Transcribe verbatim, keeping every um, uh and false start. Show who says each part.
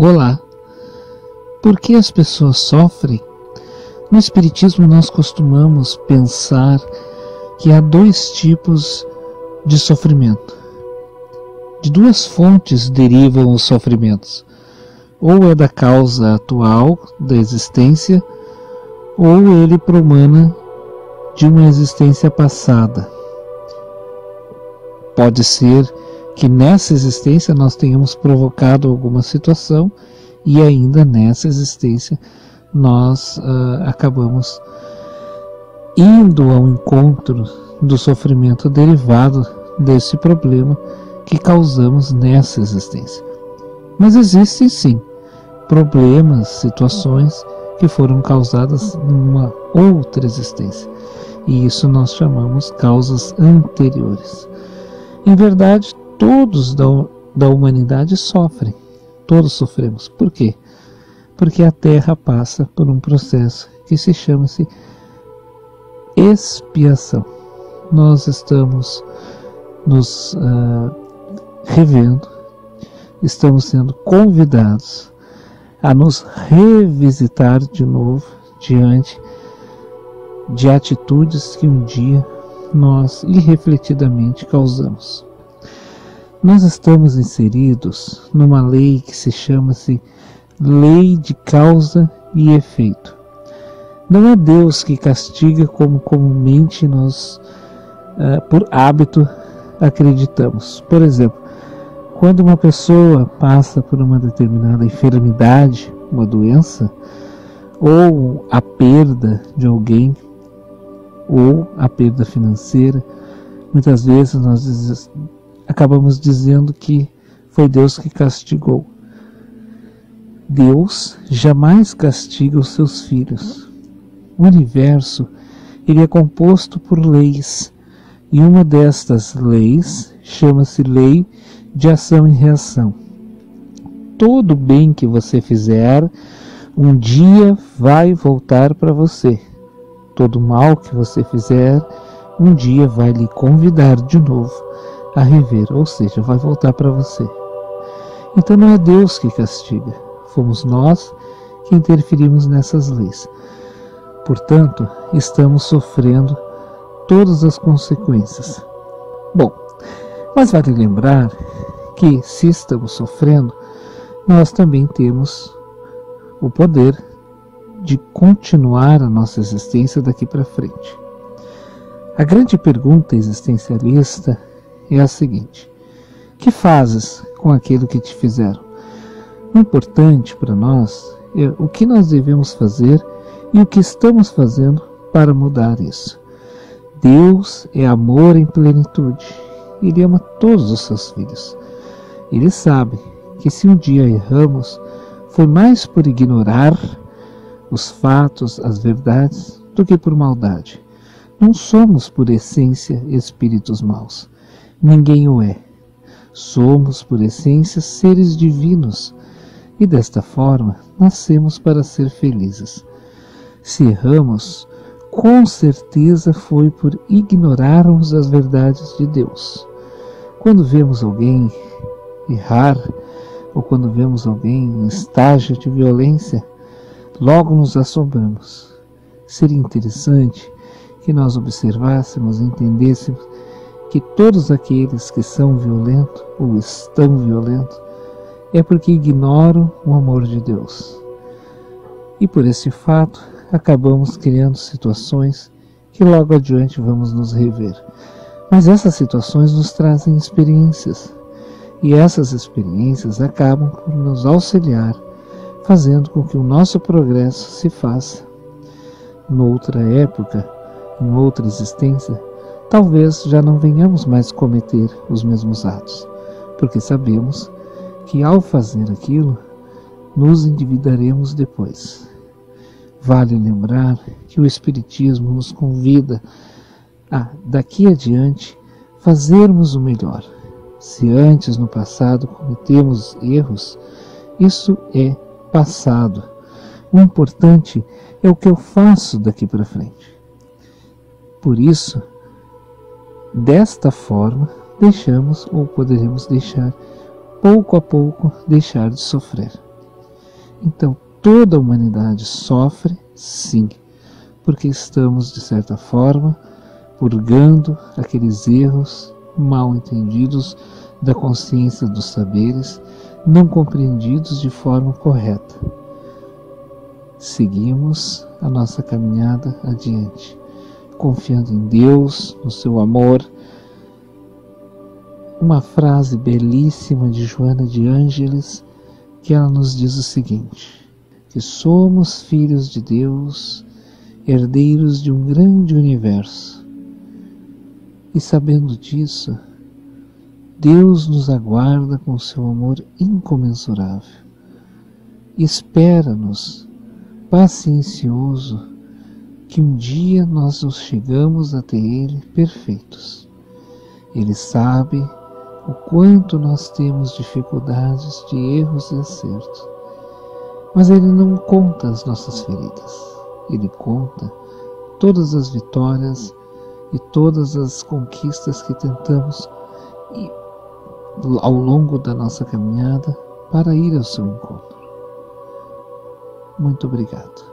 Speaker 1: Olá! Por que as pessoas sofrem? No Espiritismo nós costumamos pensar que há dois tipos de sofrimento. De duas fontes derivam os sofrimentos. Ou é da causa atual da existência, ou ele promana de uma existência passada. Pode ser que nessa existência nós tenhamos provocado alguma situação e ainda nessa existência nós uh, acabamos indo ao encontro do sofrimento derivado desse problema que causamos nessa existência. Mas existem sim problemas, situações que foram causadas numa outra existência, e isso nós chamamos causas anteriores. Em verdade, todos da, da humanidade sofrem, todos sofremos. Por quê? Porque a Terra passa por um processo que se chama-se expiação. Nós estamos nos uh, revendo, estamos sendo convidados a nos revisitar de novo diante de atitudes que um dia nós irrefletidamente causamos. Nós estamos inseridos numa lei que se chama-se lei de causa e efeito. Não é Deus que castiga como comumente nós, uh, por hábito, acreditamos. Por exemplo, quando uma pessoa passa por uma determinada enfermidade, uma doença, ou a perda de alguém, ou a perda financeira, muitas vezes nós diz, acabamos dizendo que foi Deus que castigou. Deus jamais castiga os seus filhos. O universo ele é composto por leis, e uma destas leis chama-se lei de ação e reação. Todo bem que você fizer, um dia vai voltar para você. Todo mal que você fizer, um dia vai lhe convidar de novo a rever, ou seja, vai voltar para você. Então não é Deus que castiga, fomos nós que interferimos nessas leis. Portanto, estamos sofrendo todas as consequências. Bom, mas vale lembrar que, se estamos sofrendo, nós também temos o poder de continuar a nossa existência daqui para frente. A grande pergunta existencialista é a seguinte: que fazes com aquilo que te fizeram? O importante para nós é o que nós devemos fazer e o que estamos fazendo para mudar isso. Deus é amor em plenitude. Ele ama todos os seus filhos. Ele sabe que se um dia erramos, foi mais por ignorar os fatos, as verdades, do que por maldade. Não somos, por essência, espíritos maus. Ninguém o é. Somos, por essência, seres divinos. E desta forma, nascemos para ser felizes. Se erramos, com certeza foi por ignorarmos as verdades de Deus. Quando vemos alguém errar, ou quando vemos alguém em estágio de violência, logo nos assombramos. Seria interessante que nós observássemos e entendêssemos que todos aqueles que são violentos ou estão violentos é porque ignoram o amor de Deus. E por esse fato acabamos criando situações que logo adiante vamos nos rever. Mas essas situações nos trazem experiências, e essas experiências acabam por nos auxiliar, fazendo com que o nosso progresso se faça. Noutra época, em outra existência, talvez já não venhamos mais cometer os mesmos atos, porque sabemos que ao fazer aquilo, nos endividaremos depois. Vale lembrar que o Espiritismo nos convida a, daqui adiante, fazermos o melhor. Se antes, no passado, cometemos erros, isso é passado. O importante é o que eu faço daqui para frente. Por isso, desta forma, deixamos ou poderemos deixar, pouco a pouco, deixar de sofrer. Então, toda a humanidade sofre, sim, porque estamos, de certa forma, purgando aqueles erros mal entendidos da consciência dos saberes, não compreendidos de forma correta. Seguimos a nossa caminhada adiante, confiando em Deus, no seu amor. Uma frase belíssima de Joana de Ângeles, que ela nos diz o seguinte: que somos filhos de Deus, herdeiros de um grande universo. E sabendo disso, Deus nos aguarda com seu amor incomensurável. Espera-nos, paciencioso, que um dia nós nos chegamos até Ele perfeitos. Ele sabe o quanto nós temos dificuldades de erros e acertos, mas Ele não conta as nossas feridas. Ele conta todas as vitórias e todas as conquistas que tentamos ao longo da nossa caminhada para ir ao seu encontro. Muito obrigado.